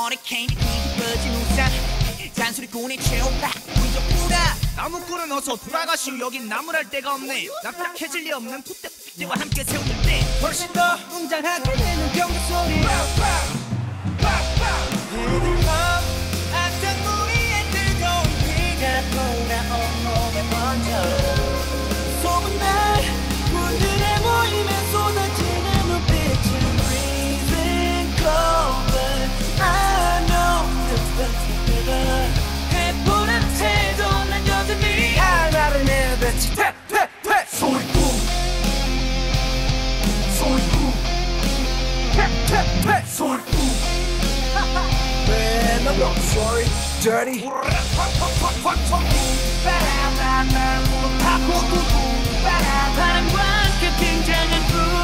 허리케인 뒤집어진 우산 잔소리꾼의 최오빠 무적부다 나무꾼은 어서 돌아가시오. 여긴 나무랄 데가 없네. 납작해질 리 없는 풋대와 함께 세우는 때 훨씬 더 웅장하게 되는 경적 소리 악당 무리의 뜨거운 비가 돌아온 몸에 번져 소문난 군들의 모임에 쏟아지는 눈빛은 freezing cold but I know the 해보는 태도 난 여전히 하나를 내뱉지 퇴퇴퇴 소리꿈 소리꿈 퇴퇴퇴 소리꿈 Man, I'm not sorry, dirty. 바람과 함께 등장한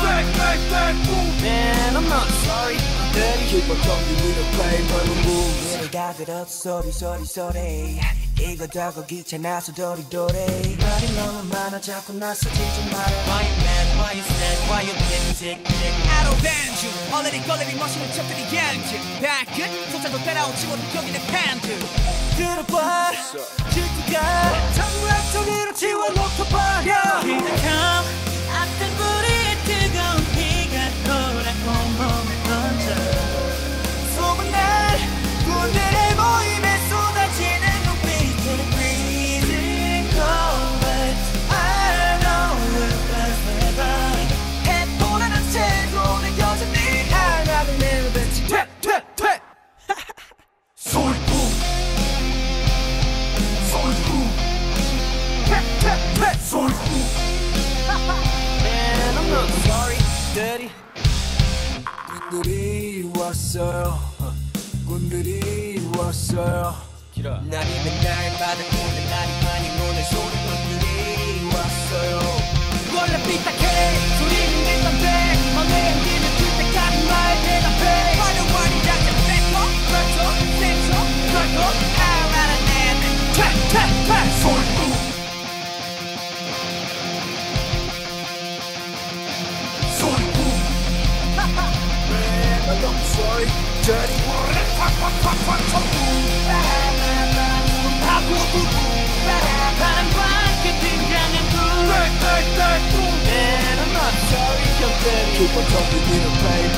Man, I'm not sorry, dirty. Keep on talking, we don't play by the rules. 내가 들어도 소리 이거 다고 귀찮아서 도리도리 말이 너무 많아 자꾸 나서지 좀 말아 Why you mad, why you sad, why you getting sick I don't bend you 얼레리 걸레리 머신을 척들이 양지 발끝 소차도 따라오지 못해 여기는 팬트 들어봐 질투가 전부 앞쪽으로 지워놓고 버려 기대감 앞단 부리의 뜨거운 피가 돌아온 몸에 던져 소문난 군들의 모임에 쏟아지는 눈빛은 freezing cold but I know it was never 해보라는 태도는 여전히 하나를 내뱉지 퇴퇴퇴 소리꿈 소리꿈 퇴퇴퇴 소리꿈 Man, I'm not sorry, dirty 군들이 왔어요. 군들이 왔어요. 날이 맨날 바닥보는 날이 많이 노는 소리꾼들이 왔어요 원래 삐딱해 소리는 일단돼 맘에 안기는 그때까지 말 대답해 화려하니 약간 뺏고 그렇죠 센서 그렇고 알아라 내내 퇴퇴퇴 소리꿈 소리꿈 Man, I'm not sorry, dirty. 바람과 함께 등장한 굴 Man, I'm not sorry, 형 Keep on talking, we don't play